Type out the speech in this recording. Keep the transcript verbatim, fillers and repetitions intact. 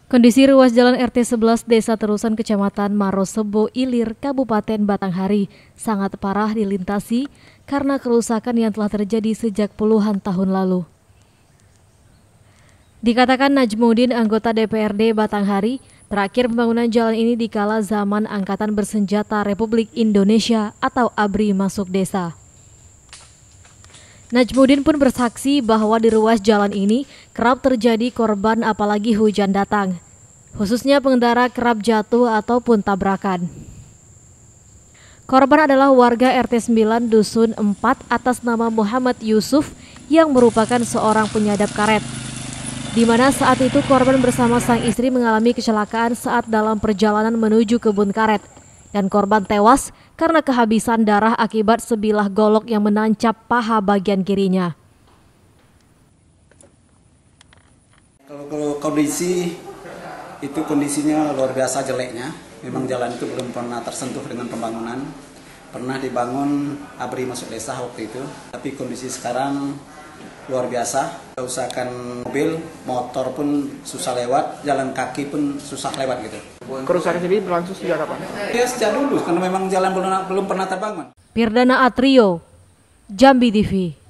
Kondisi ruas jalan R T sebelas Desa Terusan Kecamatan Marosebo Ilir, Kabupaten Batanghari sangat parah dilintasi karena kerusakan yang telah terjadi sejak puluhan tahun lalu. Dikatakan Najmuddin, anggota D P R D Batanghari, terakhir pembangunan jalan ini dikala zaman Angkatan Bersenjata Republik Indonesia atau A B R I masuk desa. Najmuddin pun bersaksi bahwa di ruas jalan ini kerap terjadi korban apalagi hujan datang. Khususnya pengendara kerap jatuh ataupun tabrakan. Korban adalah warga R T sembilan Dusun empat atas nama Muhammad Yusuf yang merupakan seorang penyadap karet. Di mana saat itu korban bersama sang istri mengalami kecelakaan saat dalam perjalanan menuju kebun karet. Dan korban tewas karena kehabisan darah akibat sebilah golok yang menancap paha bagian kirinya. Kalau, kalau kondisi itu kondisinya luar biasa jeleknya. Memang jalan itu belum pernah tersentuh dengan pembangunan. Pernah dibangun A B R I masuk desa waktu itu. Tapi kondisi sekarang luar biasa. Usahakan mobil, motor pun susah lewat, jalan kaki pun susah lewat gitu. Kerusakan sendiri berlangsung sejak kapan? Ya sejak dulu, karena memang jalan belum, belum pernah terbangun. Pirdana Atrio, Jambi T V.